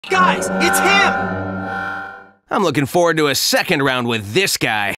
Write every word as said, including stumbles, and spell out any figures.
Guys, it's him! I'm looking forward to a second round with this guy.